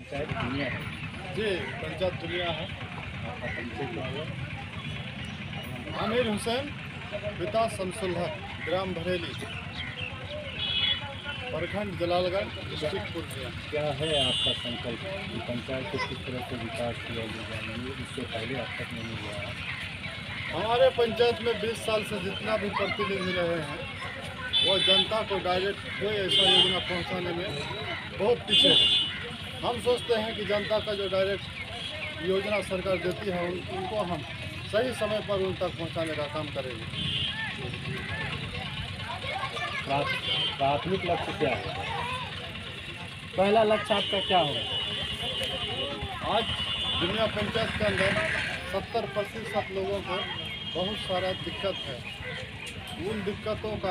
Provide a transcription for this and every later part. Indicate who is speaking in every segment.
Speaker 1: पंचायत दुनिया है।
Speaker 2: जी, पंचायत दुनिया है।
Speaker 1: आपका परिचय क्या हुआ?
Speaker 2: आमिर हुसैन, पिता शमसुल हक, ग्राम भरेली, प्रखंड जलालगढ़, डिस्ट्रिक्ट पूर्णिया।
Speaker 1: क्या है आपका संकल्प कि पंचायत को किस तरह से विकास किया जाए? इससे पहले अब तक नहीं हुआ है।
Speaker 2: हमारे पंचायत में 20 साल से जितना भी प्रतिनिधि रहे हैं वो जनता को डायरेक्ट कोई ऐसा योजना पहुंचाने में बहुत पीछे है। हम सोचते हैं कि जनता का जो डायरेक्ट योजना सरकार देती है उनको हम सही समय पर उन तक पहुंचाने का काम करेंगे।
Speaker 1: प्राथमिक लक्ष्य क्या है?
Speaker 3: पहला लक्ष्य आपका क्या होगा?
Speaker 2: आज दुनिया पंचायत के अंदर 70% लोगों को बहुत सारा दिक्कत है। उन दिक्कतों का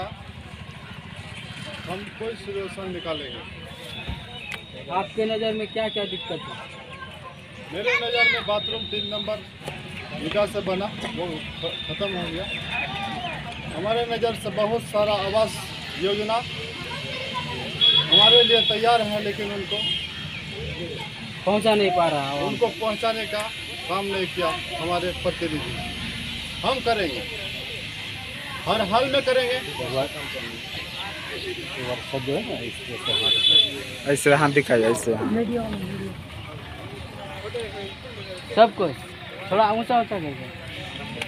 Speaker 2: हम कोई सोल्यूशन निकालेंगे।
Speaker 3: आपके नज़र में क्या क्या दिक्कत है?
Speaker 2: मेरे नज़र में बाथरूम 3 नंबर विकास से बना वो ख़त्म हो गया। हमारे नज़र से बहुत सारा आवास योजना हमारे लिए तैयार है, लेकिन उनको
Speaker 3: पहुंचा नहीं पा रहा है।
Speaker 2: उनको पहुंचाने का काम नहीं किया हमारे प्रतिनिधि। हम करेंगे, हर हाल में करेंगे।
Speaker 1: वर्षा जो है ना इससे
Speaker 4: ऐसे हाथ दिखाइए, ऐसे
Speaker 3: सब कुछ थोड़ा ऊंचा ऊंचा करके